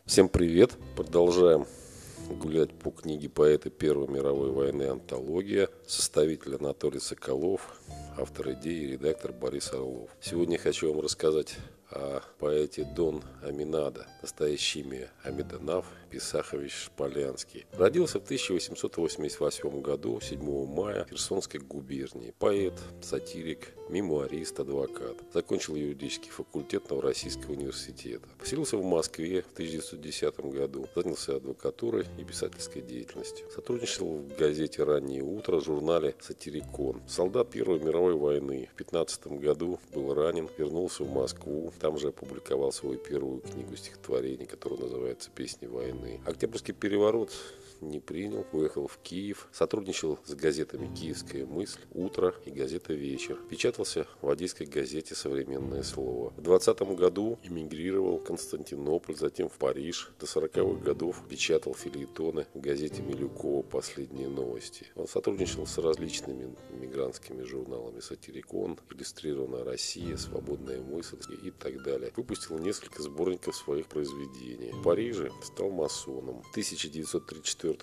Всем привет! Продолжаем гулять по книге поэта Первой мировой войны «Антология», составитель Анатолий Соколов, автор идеи и редактор Борис Орлов. Сегодня я хочу вам рассказать о поэте Дон Аминадо, настоящее имя Амиданаф Писахович Шполянский. Родился в 1888 году, 7 мая, в Херсонской губернии. Поэт, сатирик, мемуарист, адвокат. Закончил юридический факультет Новороссийского университета. Поселился в Москве в 1910 году. Занялся адвокатурой и писательской деятельностью. Сотрудничал в газете «Раннее утро», журнале «Сатирикон». Солдат Первой мировой войны. В 15 году был ранен, вернулся в Москву. Там же опубликовал свою первую книгу стихотворений, которая называется «Песни войны». Октябрьский переворот не принял, уехал в Киев, сотрудничал с газетами «Киевская мысль», «Утро» и газета «Вечер». Печатался в одесской газете «Современное слово». В 20 году эмигрировал в Константинополь, затем в Париж. До 40-х годов печатал фельетоны в газете Милюкова «Последние новости». Он сотрудничал с различными мигрантскими журналами «Сатирикон», «Иллюстрированная Россия», «Свободная мысль» и так далее. Выпустил несколько сборников своих произведений. В Париже стал масоном. В 1934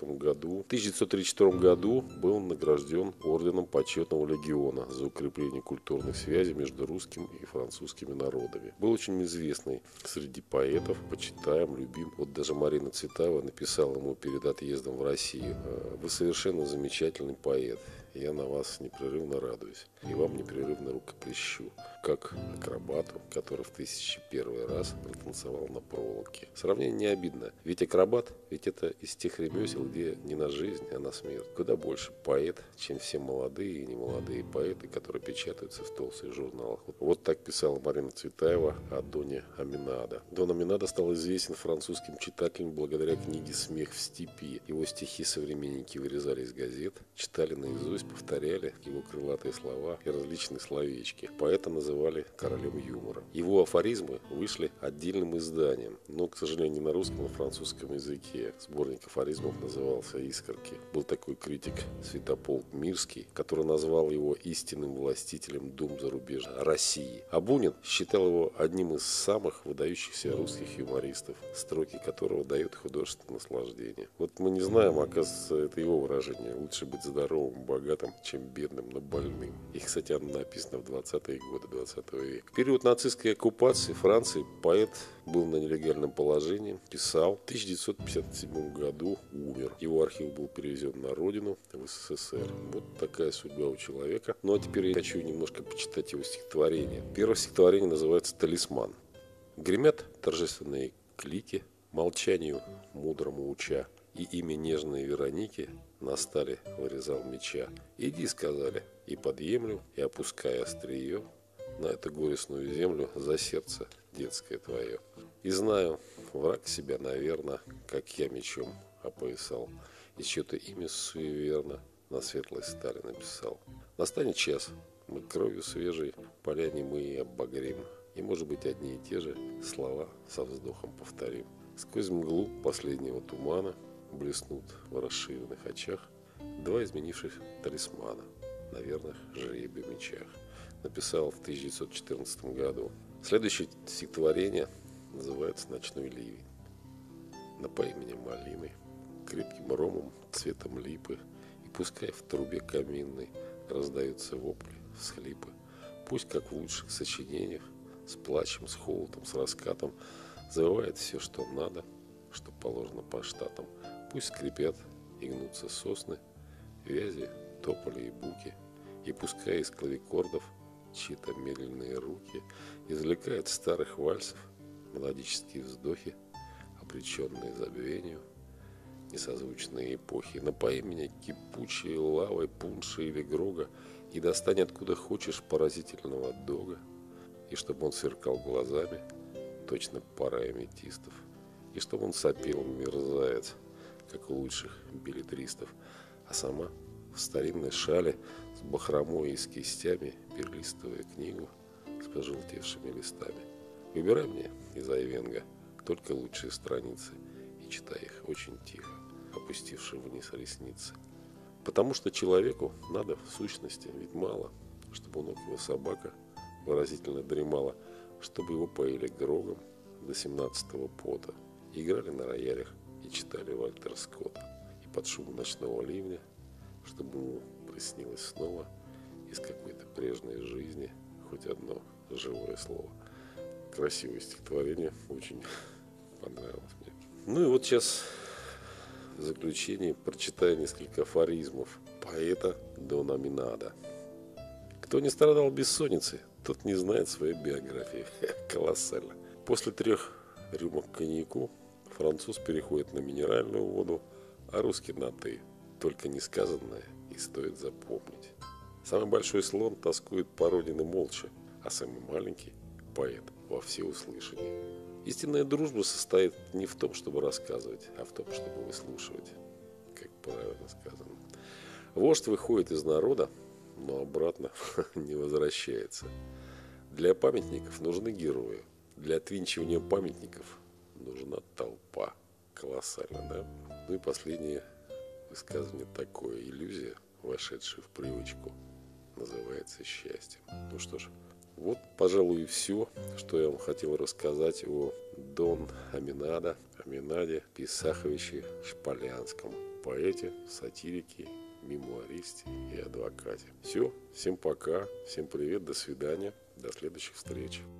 году был награжден орденом Почетного легиона за укрепление культурных связей между русским и французскими народами. Был очень известный среди поэтов, почитаем, любим. Вот даже Марина Цветаева написала ему перед отъездом в Россию: «Вы совершенно замечательный поэт. Я на вас непрерывно радуюсь и вам непрерывно рукоплещу, как акробату, который в 1001 раз протанцевал на проволоке». Сравнение не обидно, ведь акробат, ведь это из тех ремесел, где не на жизнь, а на смерть. Куда больше поэт, чем все молодые и немолодые поэты, которые печатаются в толстых журналах. Вот так писала Марина Цветаева о Доне Аминадо. Дон Аминадо стал известен французским читателям благодаря книге «Смех в степи». Его стихи современники вырезали из газет, читали наизусть, повторяли его крылатые слова и различные словечки. Поэта называли королем юмора. Его афоризмы вышли отдельным изданием, но, к сожалению, не на русском, а на французском языке. Сборник афоризмов назывался «Искорки». Был такой критик Святополк Мирский, который назвал его истинным властителем дум зарубежной России. А Бунин считал его одним из самых выдающихся русских юмористов, строки которого дают художественное наслаждение. Вот мы не знаем, оказывается, это его выражение: лучше быть здоровым, богатым, чем бедным, но больным. И, кстати, оно написано в 20-е годы 20 века. В период нацистской оккупации Франции поэт был на нелегальном положении, писал. В 1957 году умер. Его архив был перевезен на родину, в СССР. Вот такая судьба у человека. Ну а теперь я хочу немножко почитать его стихотворение. Первое стихотворение называется «Талисман». Гремят торжественные клики, молчанию мудрому уча, и имя нежной Вероники на стали вырезал меча. «Иди», — сказали, — и подъемлю, и опуская острие на эту горестную землю за сердце детское твое. И знаю, враг себя, наверно, как я мечом опоясал, и чье-то имя суеверно на светлой стали написал. Настанет час, мы кровью свежей поля немые обогрим, и, может быть, одни и те же слова со вздохом повторим. Сквозь мглу последнего тумана блеснут в расширенных очах два изменивших талисмана на верных жребий мечах. Написал в 1914 году. Следующее стихотворение называется «Ночной ливень». Напой меня малиной, крепким ромом, цветом липы, и пускай в трубе каминной раздаются вопли, всхлипы. Пусть, как в лучших сочинениях, с плачем, с холодом, с раскатом завывает все, что надо, что положено по штатам. Пусть скрипят и гнутся сосны, вязи, тополи и буки, и пускай из клавикордов чьи-то медленные руки извлекают старых вальсов мелодические вздохи, обреченные забвению несозвучные эпохи. Напои меня кипучей лавой пунша или грога, и достань откуда хочешь поразительного дога, и чтобы он сверкал глазами, точно пара аметистов, и чтобы он сопел, мерзавец, как у лучших беллетристов, а сама в старинной шале с бахромой и с кистями, перелистывая книгу с пожелтевшими листами. Выбирай мне из Айвенга только лучшие страницы и читай их очень тихо, опустивши вниз ресницы. Потому что человеку надо, в сущности, ведь мало, чтобы у ног его собака выразительно дремала, чтобы его поили грогом до 17-го пота, играли на роялях и читали Вальтера Скотта. И под шум ночного ливня, чтобы ему приснилось снова из какой-то прежней жизни хоть одно живое слово. Красивое стихотворение, очень понравилось мне. Ну и вот сейчас в заключение прочитаю несколько афоризмов поэта Дона Минада. Кто не страдал бессонницей, тот не знает своей биографии. Колоссально. После 3 рюмок коньяку француз переходит на минеральную воду, а русский на «ты». Только несказанное и стоит запомнить. Самый большой слон тоскует по родине молча, а самый маленький – поэт во всеуслышание. Истинная дружба состоит не в том, чтобы рассказывать, а в том, чтобы выслушивать, как правильно сказано. Вождь выходит из народа, но обратно не возвращается. Для памятников нужны герои. Для отвинчивания памятников нужна толпа. Колоссально, да? Ну и последнее высказывание такое. Иллюзия, вошедшая в привычку, называется счастьем. Ну что ж, вот, пожалуй, и все, что я вам хотел рассказать о Дон Аминаде Писаховиче Шполянском, поэте, сатирике, мемуаристе и адвокате. Все, всем пока, всем привет, до свидания, до следующих встреч.